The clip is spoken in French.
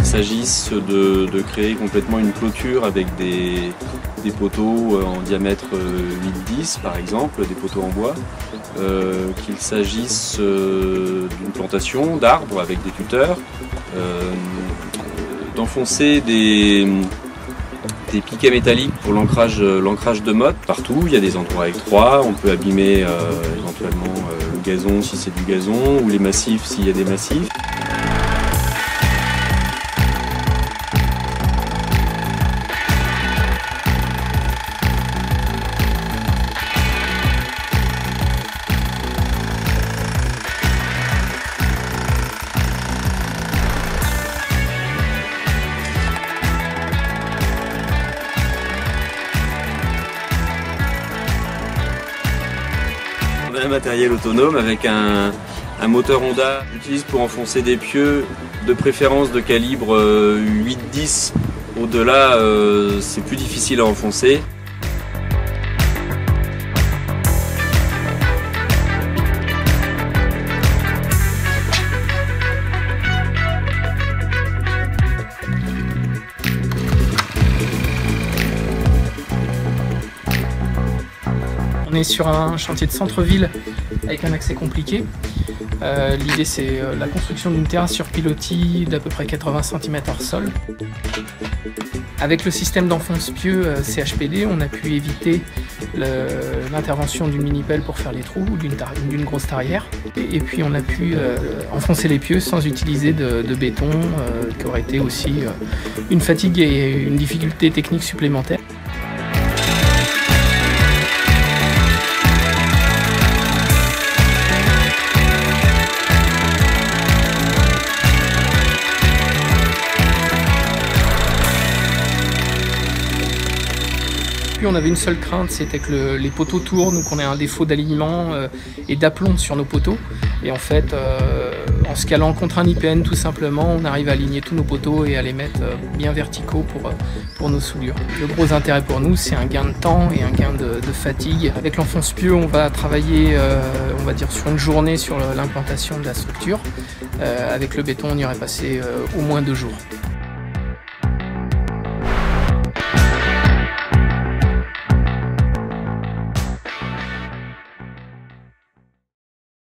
s'agisse de créer complètement une clôture avec des poteaux en diamètre 8-10 par exemple, des poteaux en bois, qu'il s'agisse d'une plantation d'arbres avec des tuteurs, d'enfoncer des piquets métalliques pour l'ancrage de mottes partout. Il y a des endroits étroits, on peut abîmer éventuellement le gazon si c'est du gazon ou les massifs s'il y a des massifs. Un matériel autonome avec un moteur Honda. J'utilise pour enfoncer des pieux de préférence de calibre 8-10. Au-delà, c'est plus difficile à enfoncer. On est sur un chantier de centre-ville avec un accès compliqué. L'idée c'est la construction d'une terrasse sur pilotis d'à peu près 80 cm hors sol. Avec le système d'enfonce-pieux CHPD, on a pu éviter l'intervention d'une mini-pelle pour faire les trous ou d'une grosse tarière. Et puis on a pu enfoncer les pieux sans utiliser de béton, qui aurait été aussi une fatigue et une difficulté technique supplémentaire. Puis on avait une seule crainte, c'était que les poteaux tournent ou qu'on ait un défaut d'alignement et d'aplomb sur nos poteaux. Et en fait, en se calant contre un IPN tout simplement, on arrive à aligner tous nos poteaux et à les mettre bien verticaux pour nos soudures. Le gros intérêt pour nous, c'est un gain de temps et un gain de fatigue. Avec l'enfonce-pieux, on va travailler on va dire sur une journée sur l'implantation de la structure. Avec le béton, on y aurait passé au moins 2 jours.